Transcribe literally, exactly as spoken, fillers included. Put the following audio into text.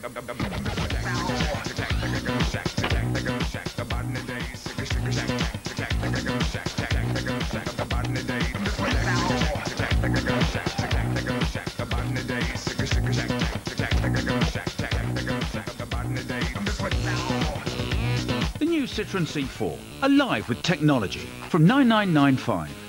The new Citroen C four, alive with technology, from nine nine nine five.